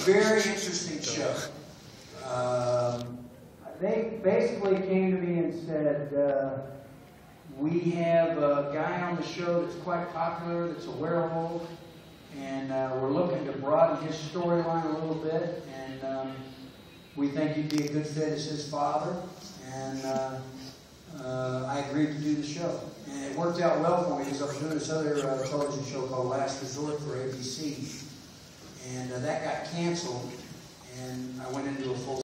very interesting show. They basically came to me and said, we have a guy on the show that's quite popular, that's a werewolf, and we're looking to broaden his storyline a little bit, and we think he'd be a good fit as his father, and I agreed to do the show. And it worked out well for me because I was doing this other television show called Last Resort for ABC, and that got canceled, and I went into a full